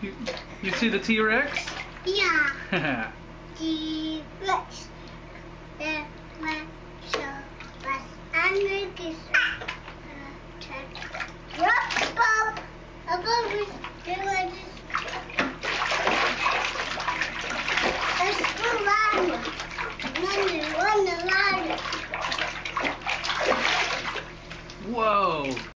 You see the T-Rex? Yeah. T-Rex. The man show was angry.